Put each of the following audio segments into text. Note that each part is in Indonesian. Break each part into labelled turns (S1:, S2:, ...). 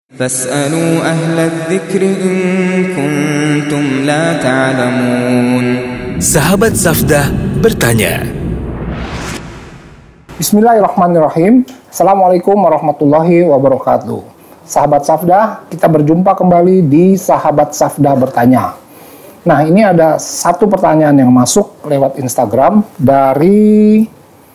S1: فاسألوا أهل الذكر إن كنتم لا تعلمون.
S2: Sahabat Safdah bertanya.
S3: Bismillahirrahmanirrahim. Assalamualaikum warahmatullahi wabarakatuh. Sahabat Safdah, kita berjumpa kembali di Sahabat Safdah bertanya. Nah, ini ada satu pertanyaan yang masuk lewat Instagram dari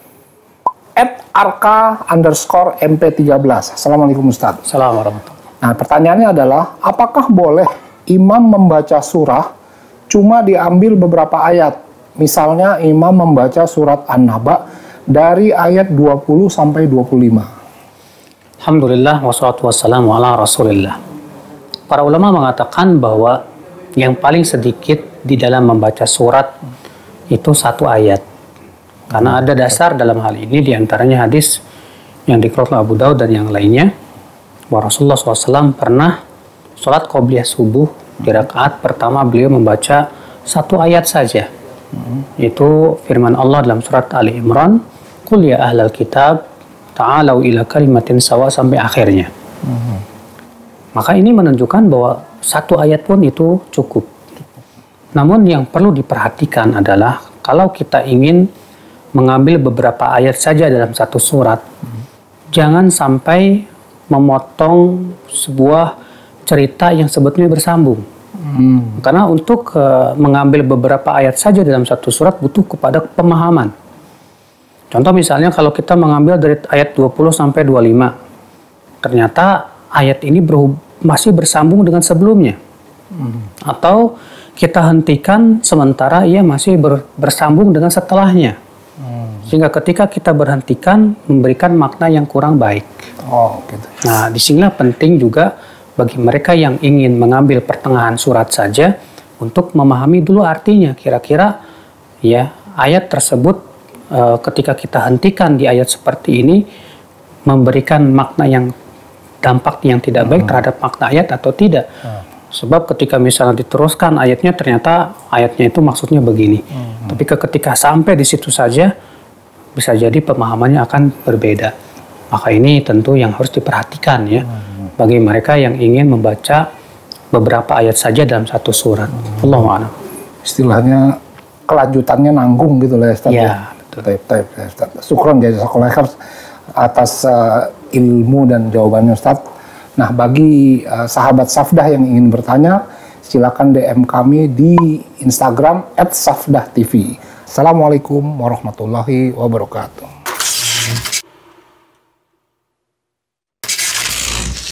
S3: @arka_mp13. Assalamualaikum Ustaz.
S4: Assalamualaikum warahmatullahi.
S3: Nah, pertanyaannya adalah, apakah boleh imam membaca surah cuma diambil beberapa ayat? Misalnya imam membaca surat An-Naba dari ayat 20 sampai 25.
S4: Alhamdulillah wassalatu wassalamu ala Rasulillah. Para ulama mengatakan bahwa yang paling sedikit di dalam membaca surat itu satu ayat. Karena ada dasar dalam hal ini, diantaranya hadis yang dikeluarkan Abu Daud dan yang lainnya, bahwa Rasulullah SAW pernah sholat qobliyah subuh di rakaat pertama beliau membaca satu ayat saja. Itu firman Allah dalam surat Ali Imran, "Qul ya ahlal kitab ta'alau ila kalimatin sawa", sampai akhirnya. Maka ini menunjukkan bahwa satu ayat pun itu cukup. Namun yang perlu diperhatikan adalah kalau kita ingin mengambil beberapa ayat saja dalam satu surat, jangan sampai memotong sebuah cerita yang sebetulnya bersambung. Karena untuk mengambil beberapa ayat saja dalam satu surat butuh kepada pemahaman. Contoh misalnya kalau kita mengambil dari ayat 20 sampai 25, ternyata ayat ini masih bersambung dengan sebelumnya. Atau kita hentikan sementara ia masih bersambung dengan setelahnya. Sehingga ketika kita berhentikan memberikan makna yang kurang baik.
S3: Gitu.
S4: Nah, disinilah penting juga bagi mereka yang ingin mengambil pertengahan surat saja untuk memahami dulu artinya. Kira-kira ya ayat tersebut ketika kita hentikan di ayat seperti ini memberikan makna yang dampak yang tidak baik terhadap makna ayat atau tidak. Sebab ketika misalnya diteruskan ayatnya ternyata ayatnya itu maksudnya begini. Tapi ketika sampai di situ saja bisa jadi pemahamannya akan berbeda. Maka ini tentu yang harus diperhatikan ya bagi mereka yang ingin membaca beberapa ayat saja dalam satu surat. Allahu a'lam.
S3: Istilahnya kelanjutannya nanggung gitu lah Ustaz.
S4: Ya, betul.
S3: Syukron jazakallahu khair atas ilmu dan jawabannya Ustaz. Nah, bagi sahabat Safdah yang ingin bertanya, silakan DM kami di Instagram @safdahtv. Assalamualaikum warahmatullahi wabarakatuh.